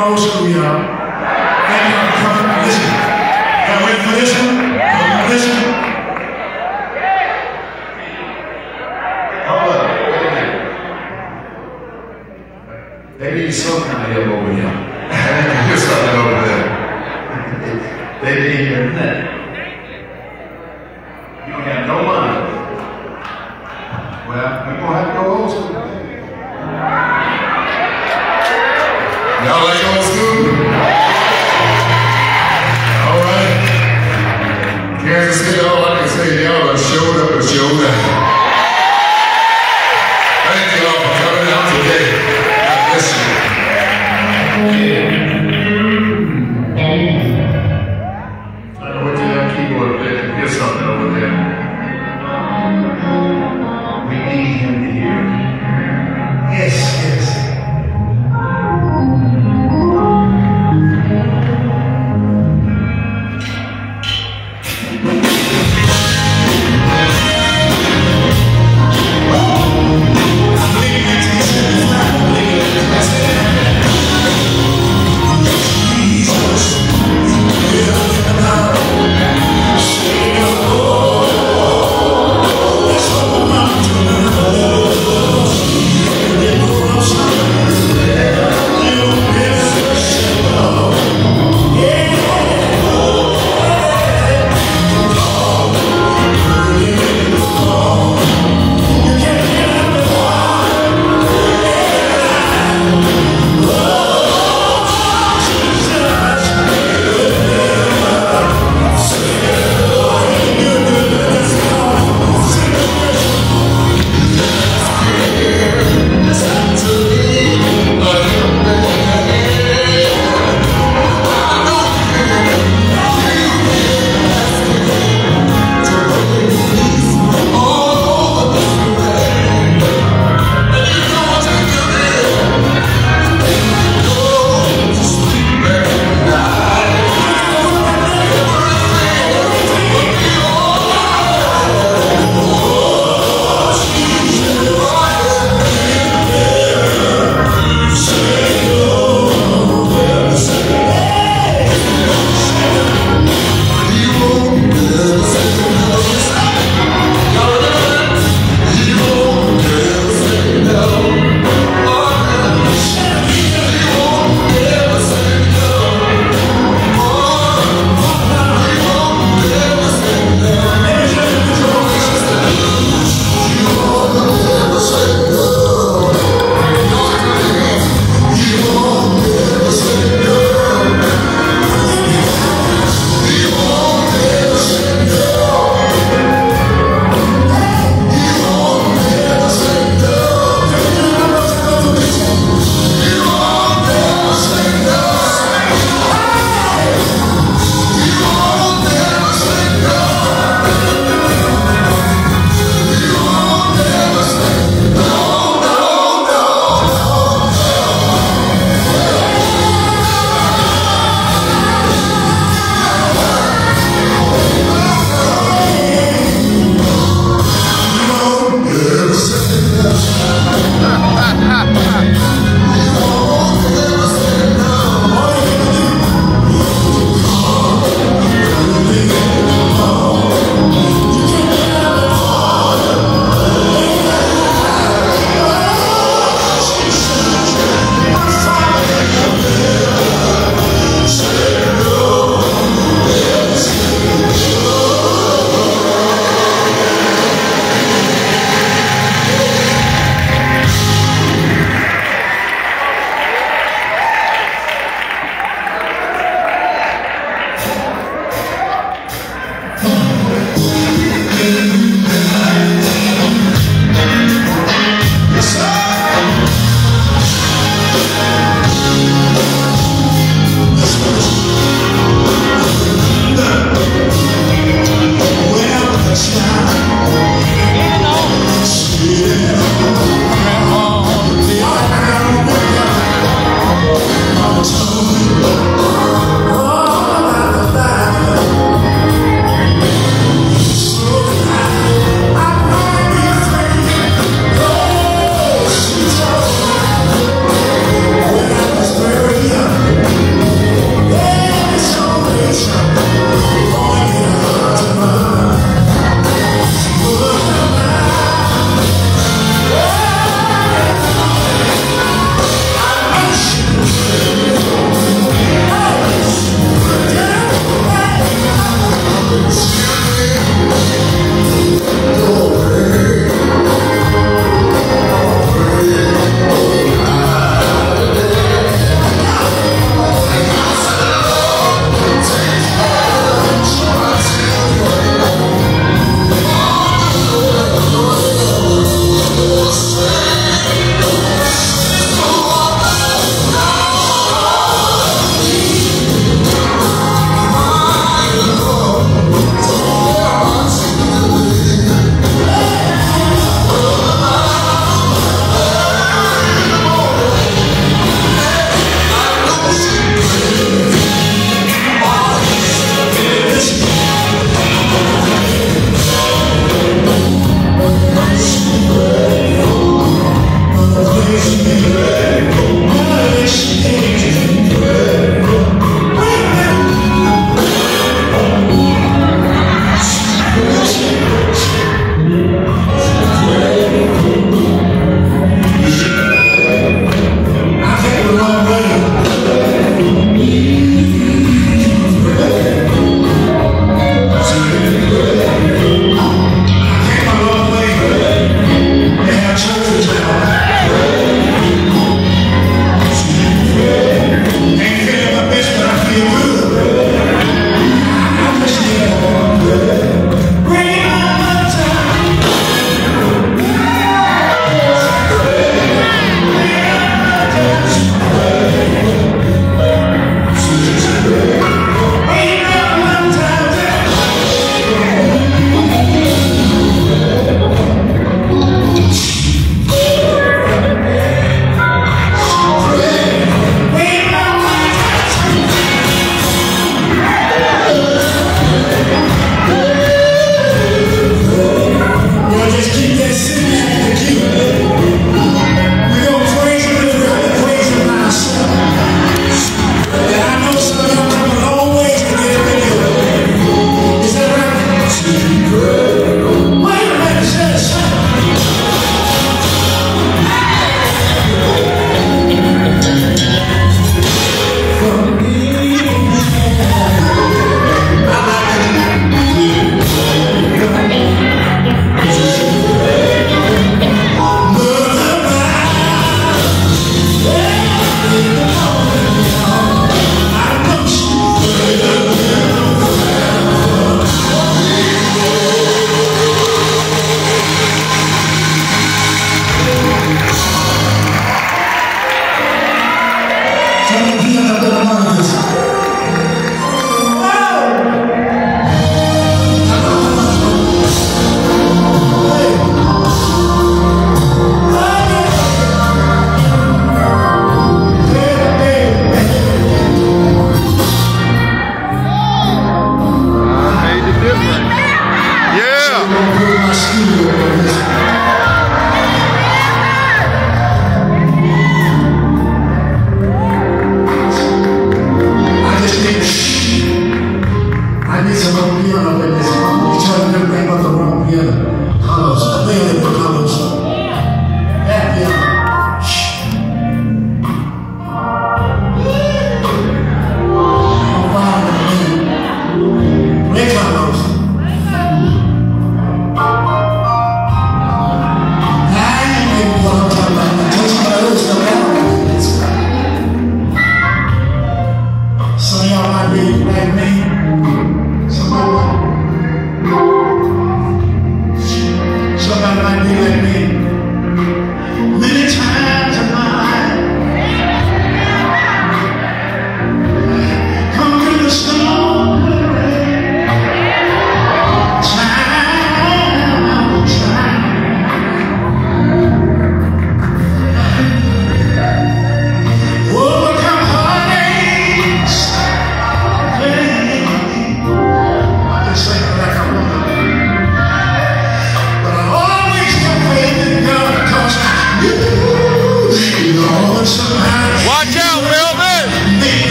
old school, y'all. Thank y'all for coming. Listen, y'all ready for this one? Y'all listen. Hold up. They need some kind of help over here. There's something over there. They didn't hear nothing. You don't have no money. Well, we're going to have to go old school. Y'all like old school? All right. Kansas City, all I can say, y'all are showed up and showed out. Thank you all for coming out today. God bless you. I know what that keyboard player. Here's something over there. We need him to hear. Yes, yes.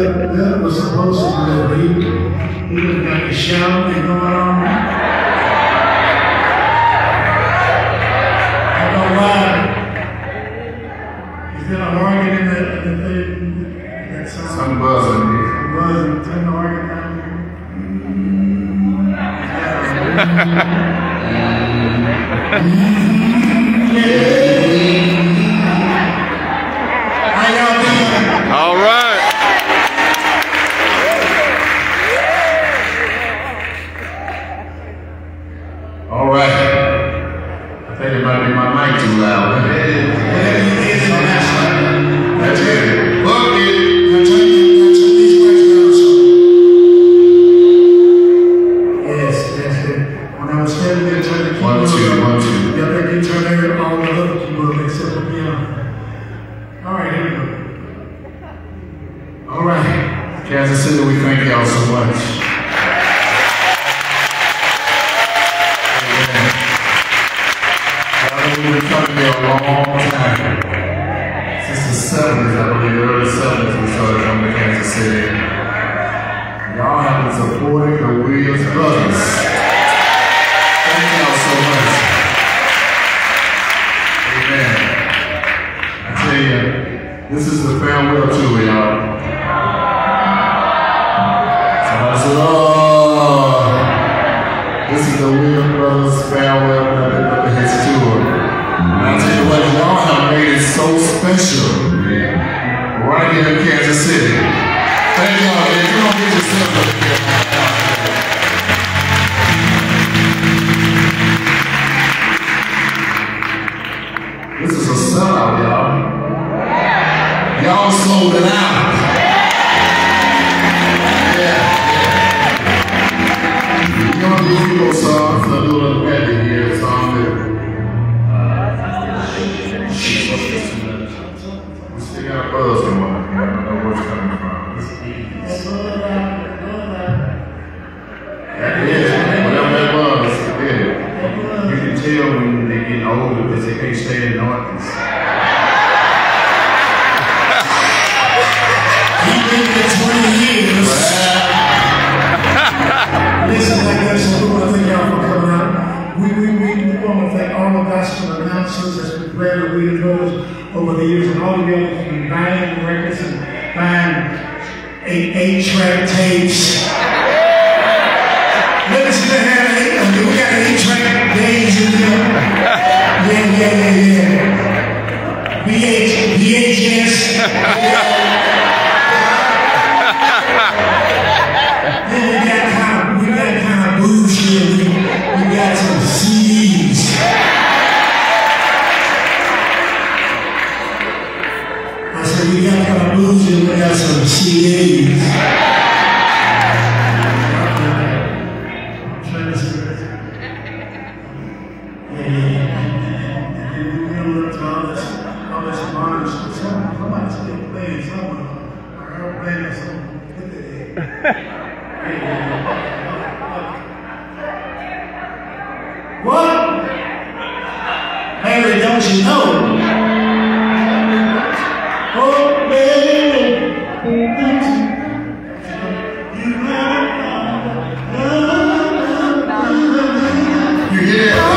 Bill was supposed to deliver. He was got the shouting and going on. I don't know why. He's been an organ in that song. Some buzzing. Some buzzing. Turn the organ down How y'all doing? All right. All right. I think it might be my mic too loud. That's it. Look it. Now turn these mics down some. Yes, that's it. When I was standing there turning the keyboard. 1, 2, 1, 2. Yeah, they can turn all the other keyboards except the piano. All right, here we go. All right. Kansas City, we thank y'all so much. Amen. We've been coming here a long time. Since the 70s, I believe, early 70s, we started coming to Kansas City. Y'all have been supporting the Williams brothers. Thank y'all so much. Amen. I tell you, this is the farewell tour, y'all. Somebody said, oh, this is the Williams brothers farewell his tour. And I tell you what, y'all have made it so special right here in Kansas City. Thank y'all, man. Come on, get yourself up here. This is a sellout, y'all. Y'all sold it out. Yeah. You know these people songs, I do a little medley here, a song that we still got a buzz going on. I don't know where it's coming from. That is, whatever that was, yeah. You can tell when they get older because they can't stay in darkness. He's been here 20 years. Listen, like that, so we want to thank y'all for coming out. We want to thank all the gospel announcers that's been playing the Williams Brothers over the years, and all of y'all who've been buying records and buying 8-track tapes. Let us see that have we got 8-track days in here. Yeah. VHS. Then we got kind of bullshit. We got some CDs. I said we got kind of bullshit. We got some CDs. What? Mary, don't you know? Oh, baby, you hear that?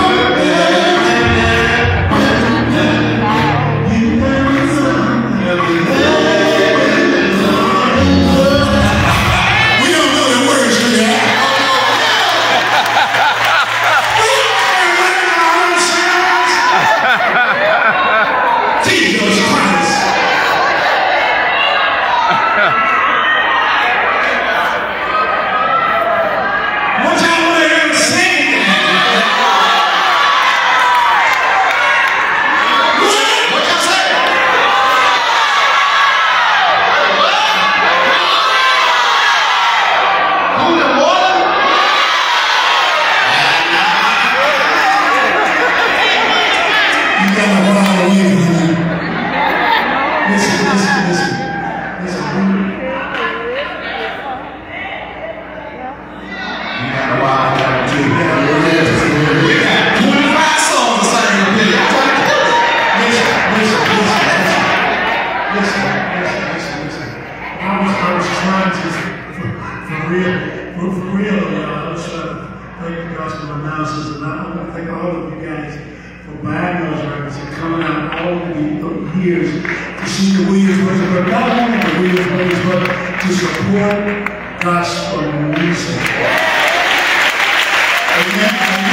for real, let's thank the gospel announcers, and I want to thank all of you guys for buying those records and coming out all of the years to see the Williams Brothers, but not only the Williams Brothers, but to support gospel music. Amen.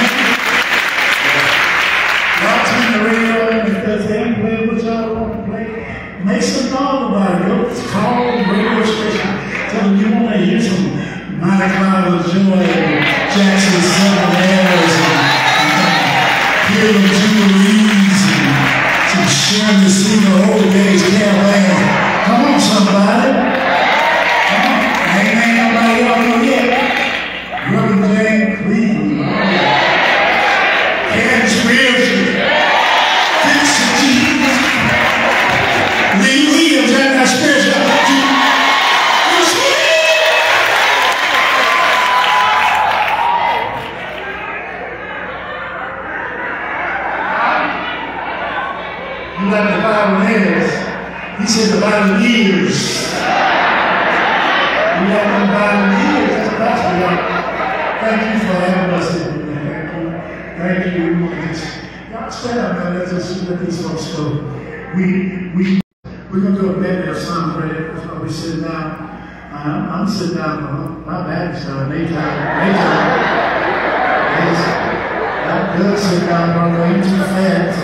Y'all turn the radio on, if there's any play what y'all want to play, make some thought about it. Go call the radio station, tell them you want to hear some Mighty Cloud of Joy and Jackson 7 Airs and hear the Jubilees and some sharing to see the old days campaign. Come on, somebody. Come on. Ain't nobody y'all know yet. Reverend James Cleveland. Ken Spiritual. Vincent G. Lee Williams and that spiritual. You like the Bible years. He said the Bible years. You like the Bible years. That's the gospel. Thank you for having us here. Thank you. Y'all stand up, man. Let's just let these folks go. We're going to do a medley of songs, right? That's why we're sitting down. I'm sitting down. My back is down. Daytime. I'm good sitting down, brother. Ain't too fast.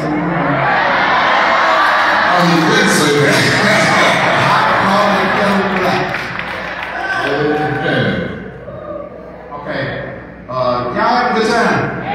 You did say that. Okay. Y'all have a good time?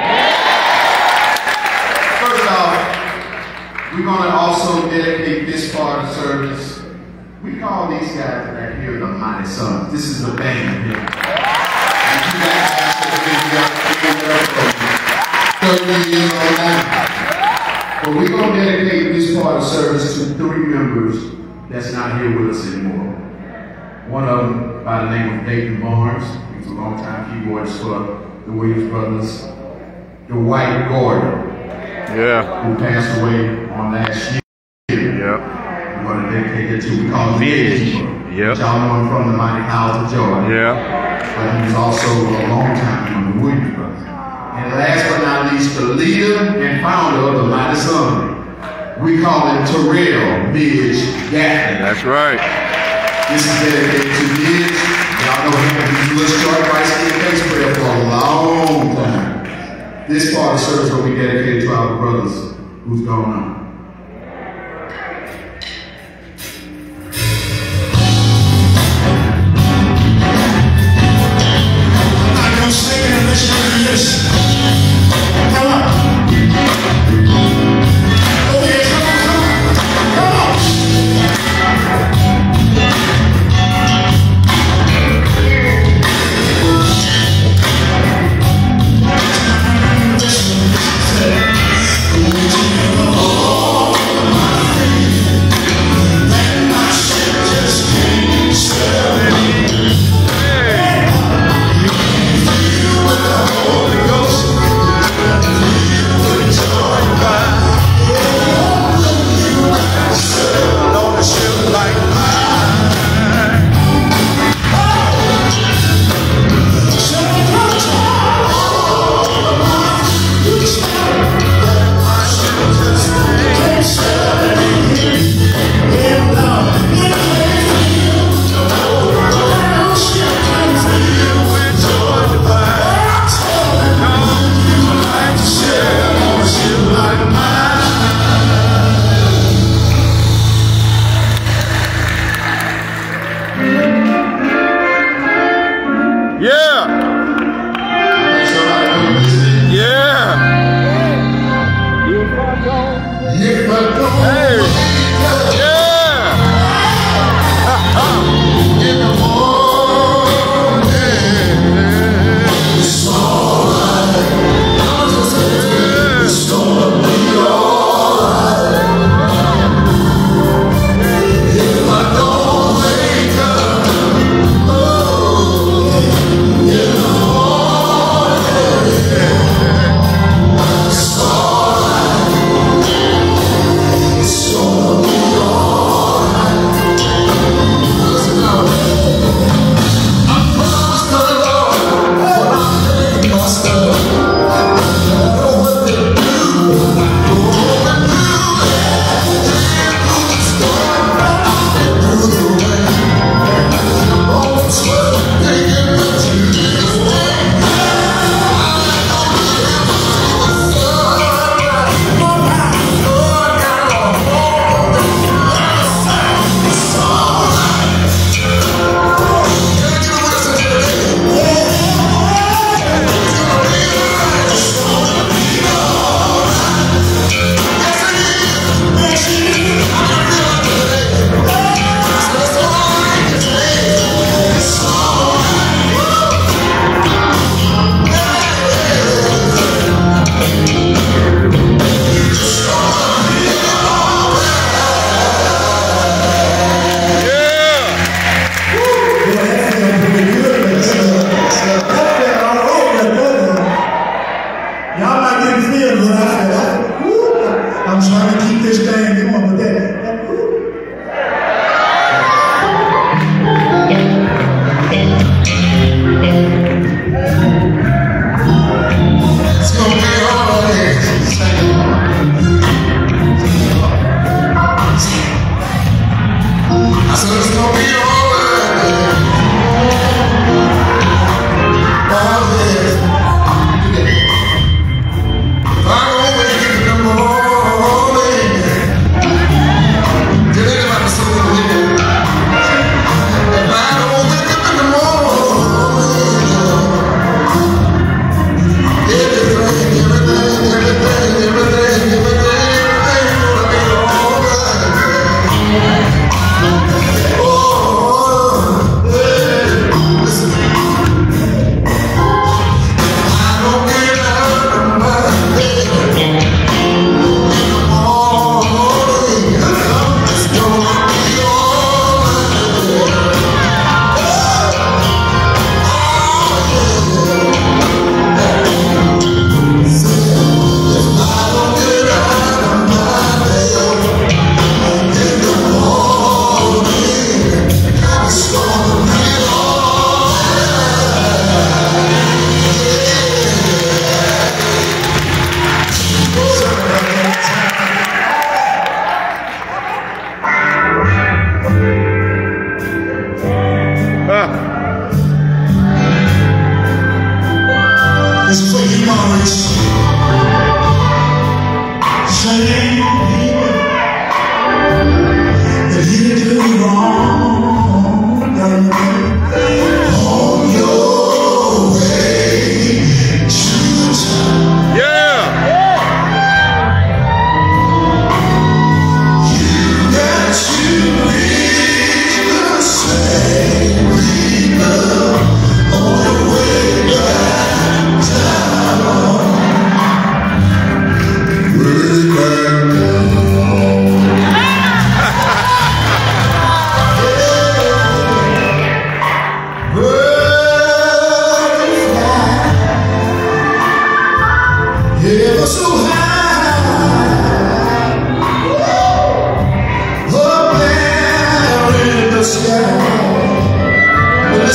First off, we're going to also dedicate this part of the service. We call these guys right here the Mighty Sons. This is the band here. And you guys have to be 30 years old now. But we're going to dedicate this part of the service to 3 members that's not here with us anymore. One of them by the name of David Barnes. He's a longtime keyboardist for the Williams Brothers. Dwight Gordon, who passed away on last year. Yep. We're going to dedicate it to, we call him Gatekeeper. Yep. Y'all know him from the Mighty Clouds of Joy. Yeah. But he was also a long time on the Williams Brothers. And last but not least, the leader and founder of the Mighty Son. We call him Terrell Midge Gatlin. That's right. This is dedicated to Midge. Y'all know him. He was short rice and face prayer for a long time. This part of the service will be dedicated to our brothers who's gone on. Oh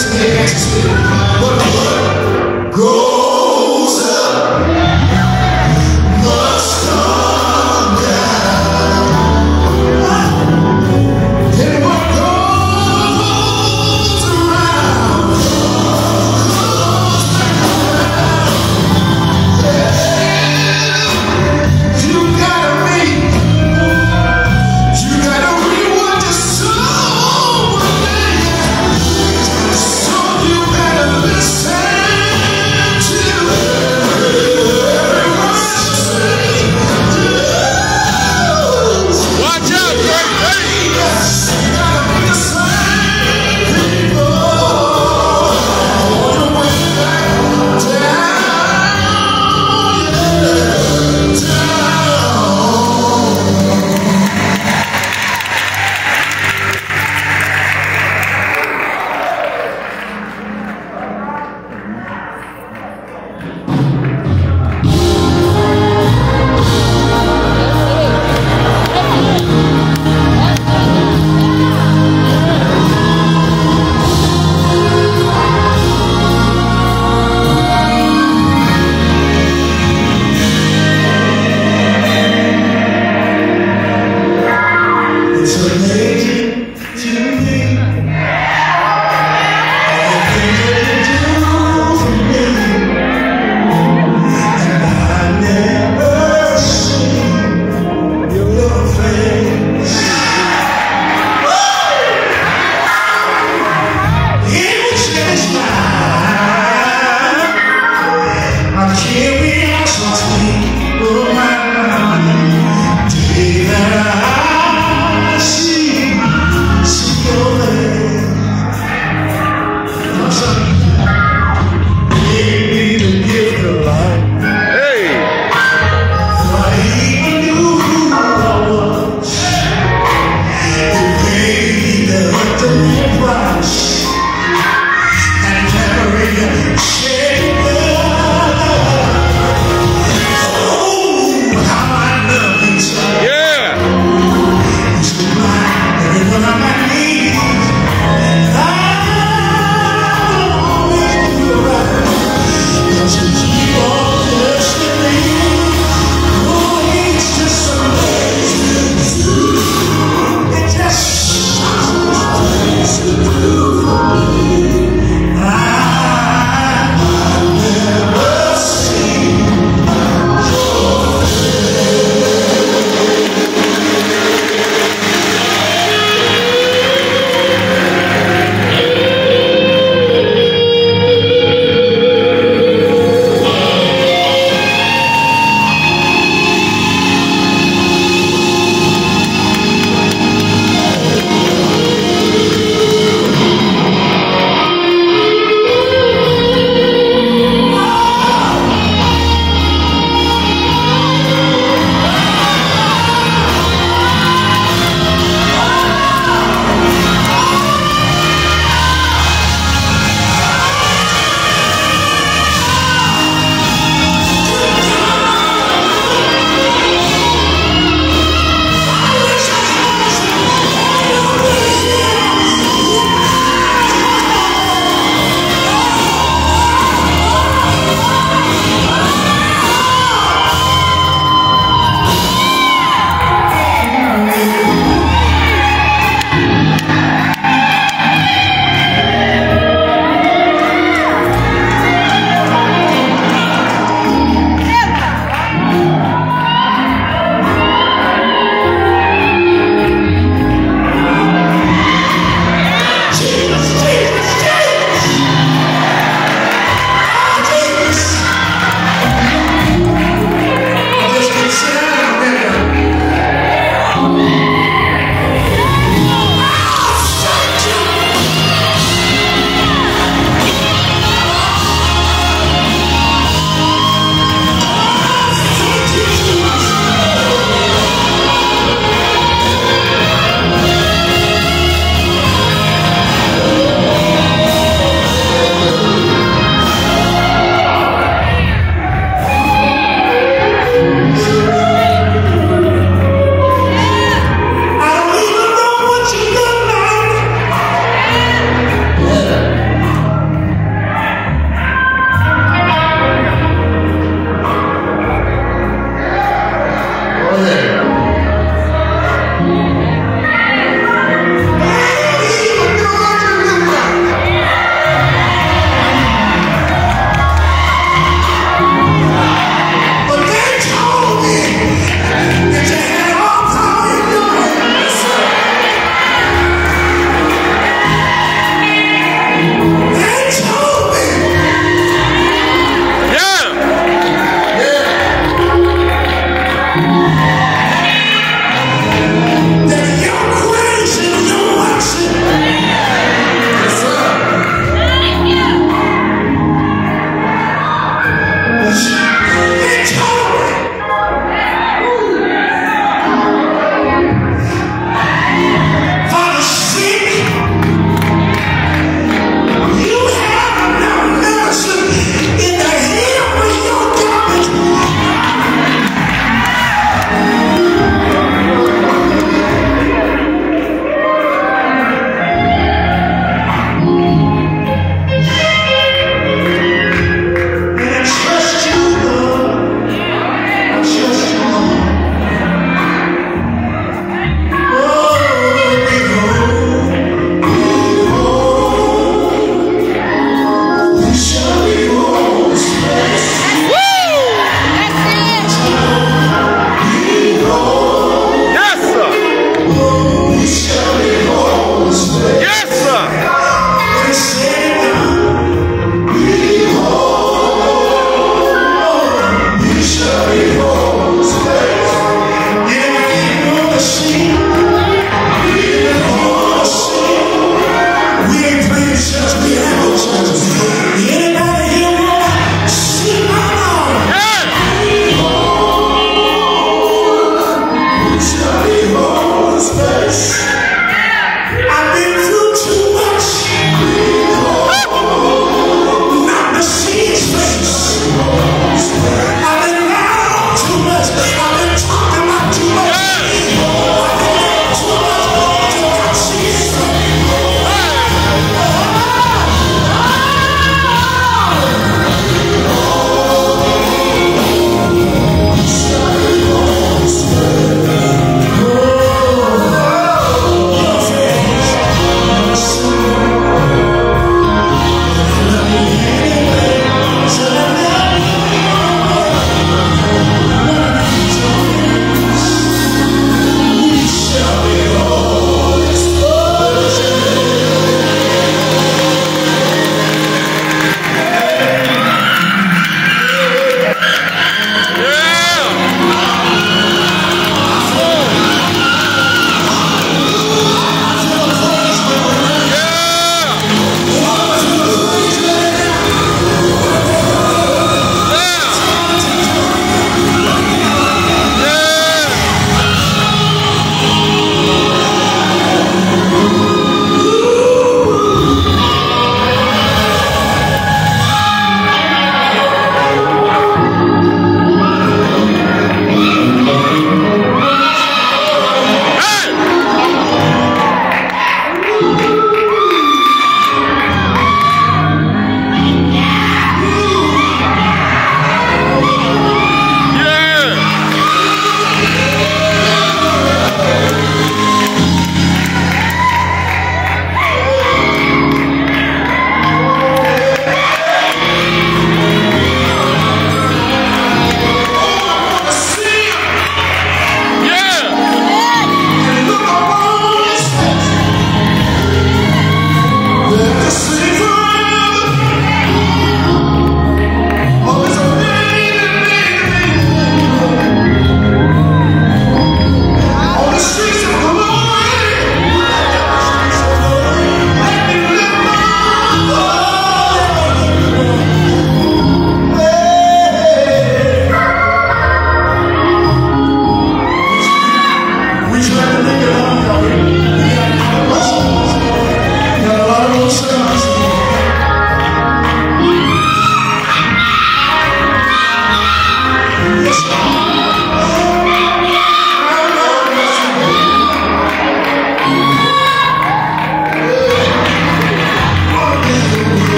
Listen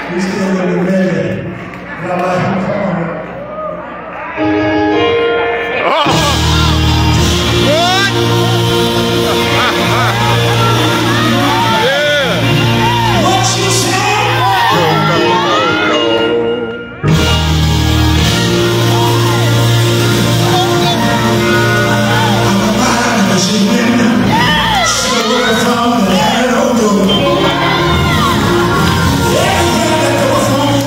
We still gonna be ready. God bless you. Come on now. Yeah.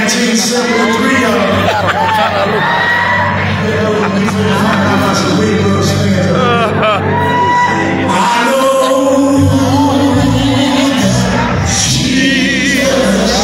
1973, I know Jesus.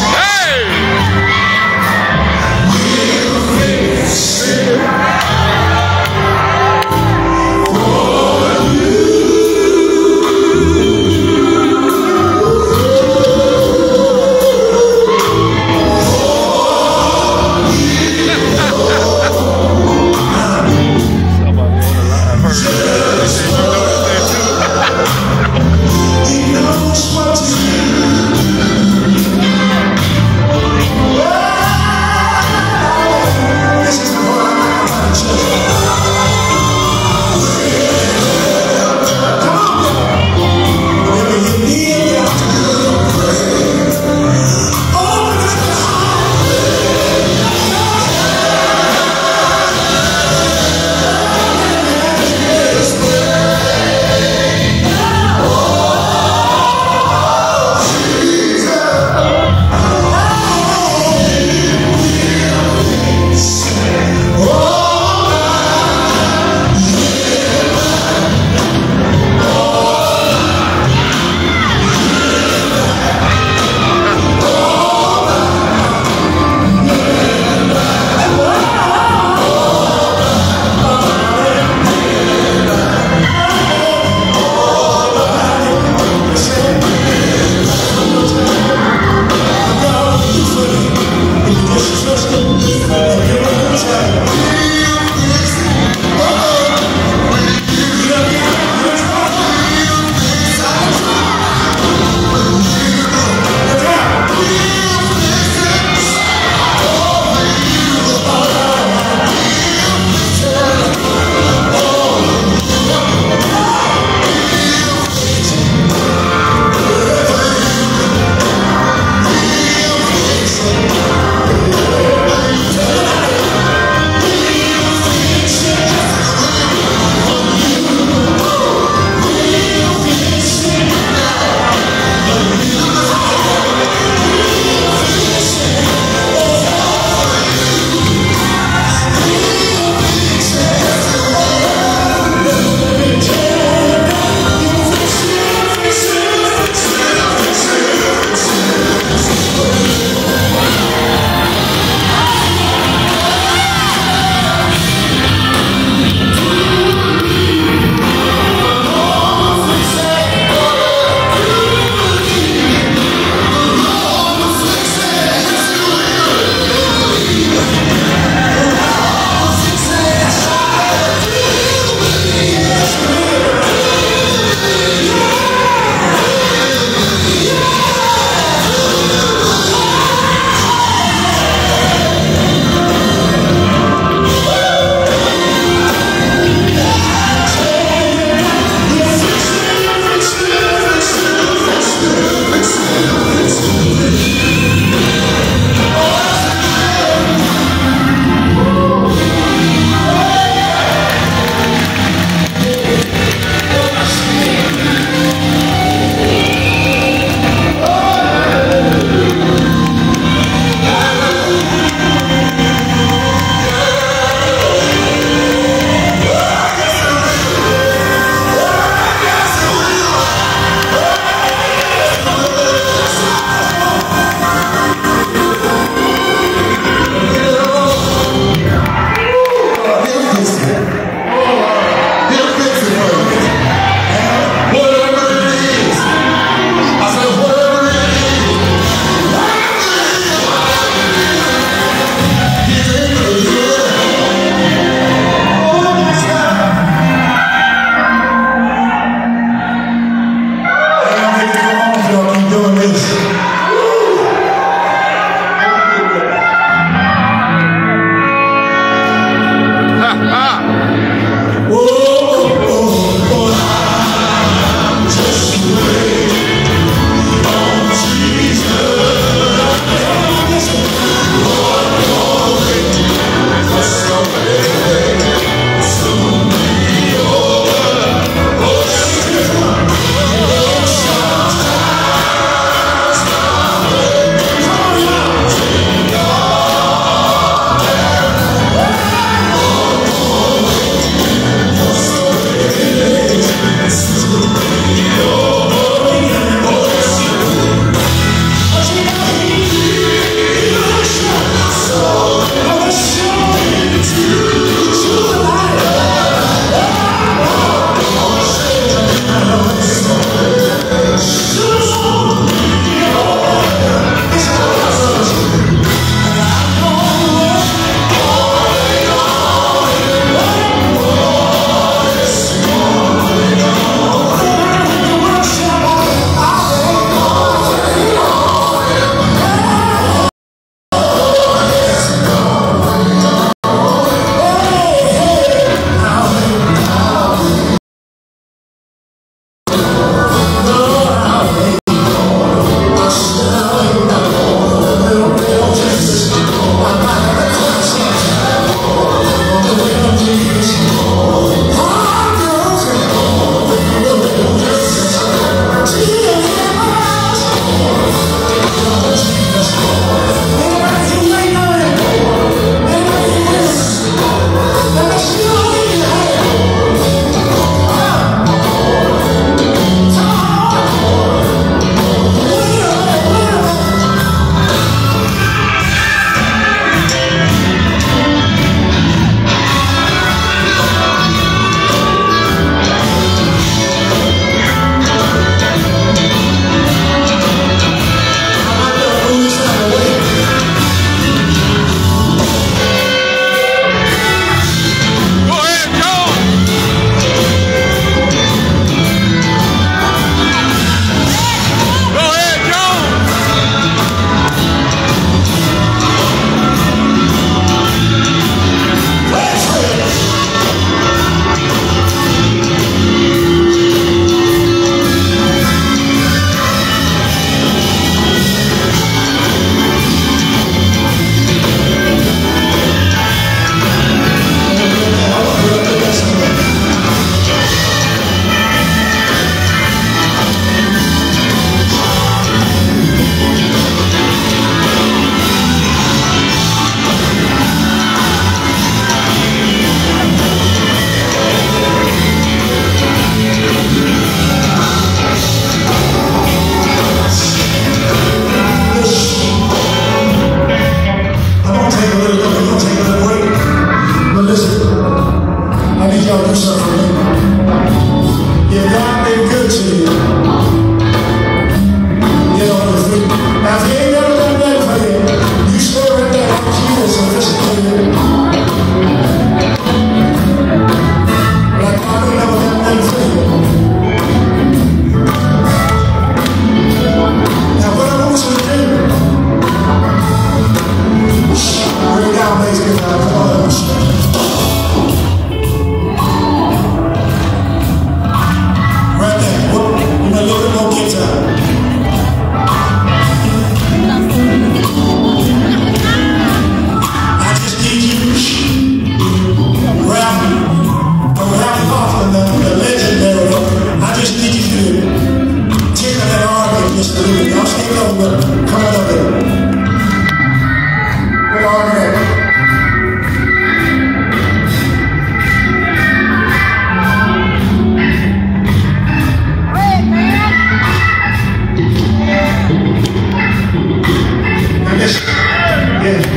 Yes.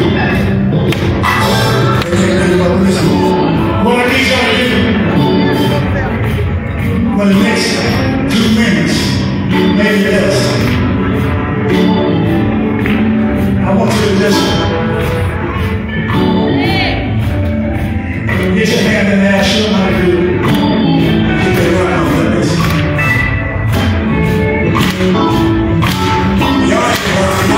What I need y'all to do for the next 2 minutes, maybe less, I want you to just get your hand in there, show them how to do it. Get that right on like this. Y'all ain't working.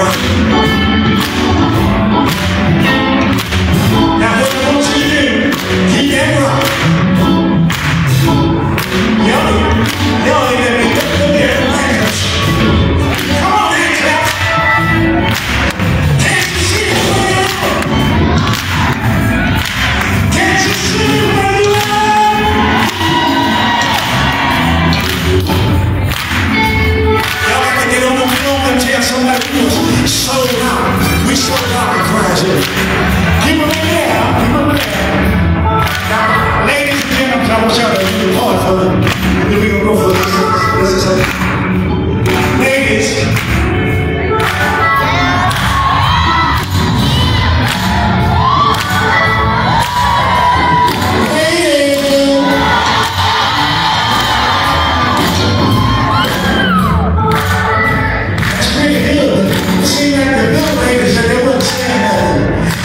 Now what I want you to do, keep that rock. Y'all ain't let me get there. Come on, man, clap. Can't you see where you are? Can't you see where you are? Y'all got to get on the film and tell somebody who was sold out. We sold out in Christ. Keep them in there. Keep them in there. Now, ladies and gentlemen, I want y'all to do the part for them. And then we're going to go for this. This is it. Ladies. That's pretty good. It seemed like the good ladies that they wouldn't say nothing.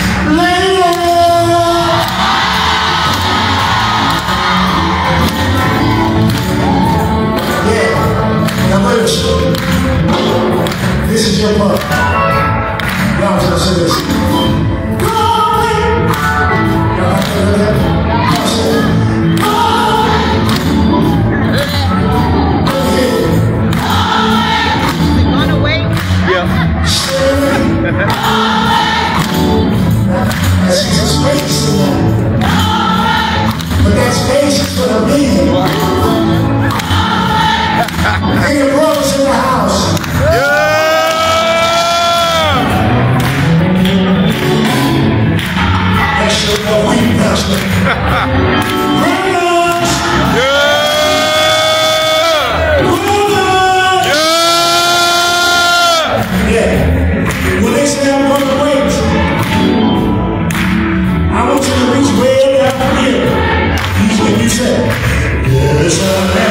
This is your part. Y'all just say this. Y'all have to do that. Y'all say it. Gone away? Yeah. That's a space in that. But that space is for the men. And your brothers in the house. That's your weak pastor. Brothers! Brothers! Yeah. When they say I'm going to wait, I want you to reach way down here. Here's what you say. Yes, I am.